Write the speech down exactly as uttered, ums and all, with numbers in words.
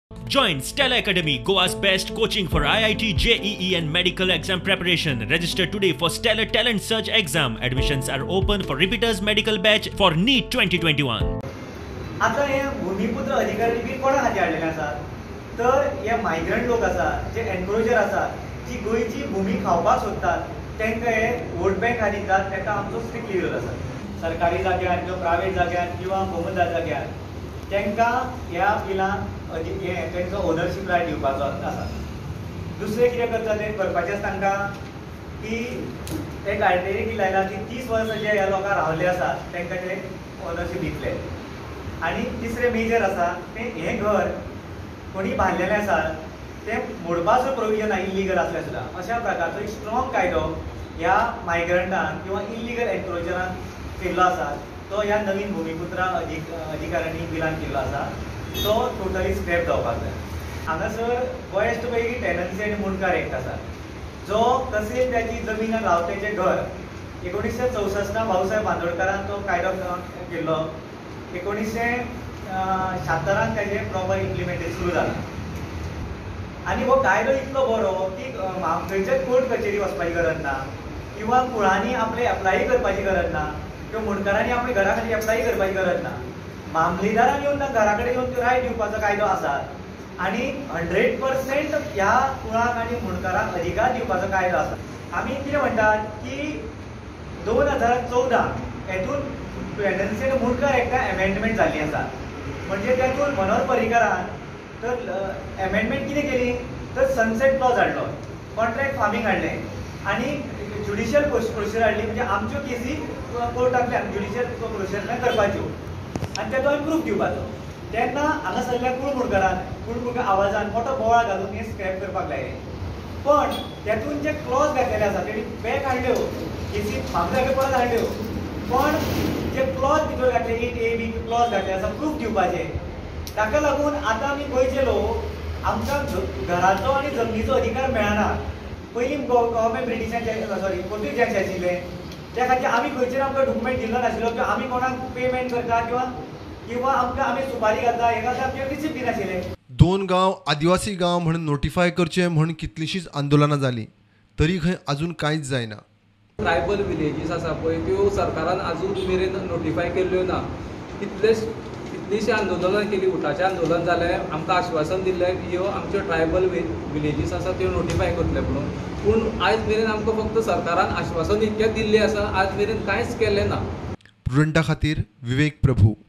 Join Stella Academy, Goa's best coaching for I I T, J E E and medical exam preparation. Register today for Stellar Talent Search exam. Admissions are open for repeaters medical batch for NEET twenty twenty-one. आता हे भूमिपुत्र अधिकारी बी कोणा खातीर हाडलेले आसा तर हे migrant लोक आसा जे एन्क्रोचर आसा जी गोंयची भूमी खावपाक सोदतात तांकां हे वोट बँक दितात ताका आमचो स्ट्रिक्ट विरोध आसा. सरकारी जाग्यार किंवा प्रायवेट जाग्यार किंवा भोवमंदाळ जाग्यार तांकां ह्या बिलान हे तांचो ओनरशीप रायट दिवपाचो आसा. दुसरें कितें करता तें करपाचें तांकां की ते क्रायटेरिया कितें लायला की तीस वर्सां जे ह्या लोकांक रावले आसा तांकां ते ओनरशीप दितले. आनी तिसरें मेजर आसा तें हें घर कोणी बांदलेलें आसा तें मोडपाचो प्रोविजन आसा इल्लीगल आसल्यार सुद्दां. अशा प्रकारचो एक स्ट्रॉंग कायदो ह्या मायग्रंटांक किंवा इल्लीगल एन्क्रोचरांक केल्लो आसा तो ह्या नवीन भूमिपुत्रा अधिक अधिकाऱ्यांनी बिलान केल्लो आसा तो टोटली स्क्रॅप जावपाक जाय. हांगासर गोयस्ट पैकी टेनन्सी आनी मुणकार एक्ट आसा जो तसेच त्याची जमीन रावतेचें घर एकोणीसशे चौसष्टां भाऊसाहेब बांदोडकरान तो कायदो केल्लो. एकोणीसशे शात्तरान ताजें प्रॉपर इम्प्लिमेंटेशन सुरू जालां. आनी हो कायदो इतलो बरो की खंयच्याच कोर्ट कचेरी वचपाची गरज ना किंवा कुळांनी आपले एप्लाय करपाची गरज ना किंवा मुणकारांनी आपल्या घरा खातीर एप्लाय करपाची गरज ना. मामलेदारान येवन घरा कडेन येवन त्यो रायट दिवपाचो कायदो आसा आनी हंड्रेड पर्सेंट ह्या कुळाक आनी मुणकारांक अधिकार दिवपाचो कायदो आसा. आमी कितें म्हणटात की दोन हजार चौदा हेतून टेनन्सी आनी मुणकार एक्टाक एमेंडमेंट जाल्ली आसा. म्हणजे तातूंत मनोहर पर्रीकरान तर एमेंडमेंट कितें केली तर सनसेट क्लॉज हाडलो, कॉन्ट्रॅक्ट फार्मींग हाडलें आनी ज्युडिशियल प्रोसिजर हाडली. म्हणजे आमच्यो केसी कोर्टांतल्यान ज्युडिशियल प्रोसिजरांतल्यान करपाच्यो आनी तेचो आमी प्रूफ दिवपाचो. तेन्ना हांगासरल्या कुळ मुणकारान कुळ मुणकार आवाजान मोठो बोवाळ घालून हें स्क्रॅप करपाक लायलें. पण तेतून जे क्लॉज घातलेले आसा तेणी बॅक हाडल्यो केसी म्हाका परत हाडल्यो. पण जे क्लॉज भितर घातले एट ए बी क्लॉज घातले आसा प्रूफ दिवपाचे ताका लागून आतां आमी गोंयचे लोक आमकां घराचो आनी जमनीचो अधिकार मेळना. पयलीं गव्हर्मेंट ब्रिटिशांचे सॉरी पोर्तुगीजांचे आशिल्ले त्या खातीर आमी खंयचेर आमकां डॉक्युमेंट दिल्लो नाशिल्लो किंवा आमी कोणाक पेमेंट करता किंवा किंवा आमकां आमी सुपारी घालता हे घालता आमचे रिसीप्ट दिनाशिल्ले. दोन गांव आदिवासी गांव म्हणून नोटिफाय करचे म्हूण कितलींशींच आंदोलनां जालीं तरी खंय आजून कांयच जायना. ट्रायबल विलेजीस आसा पळय त्यो सरकारान आजून मेरेन नोटिफाय केल्ल्यो ना. कितलेच कितलींशीं आंदोलनां केलीं, उठाचें आंदोलन जालें, आमकां आश्वासन दिल्लें की ह्यो आमच्यो ट्रायबल विलेजीस आसा त्यो नोटिफाय करतले म्हणून. पूण आयज मेरेन आमकां फक्त सरकारान आश्वासन इतकें दिल्लें आसा, आज मेरेन कांयच केलें ना. प्रुडंटा खातीर विवेक प्रभू.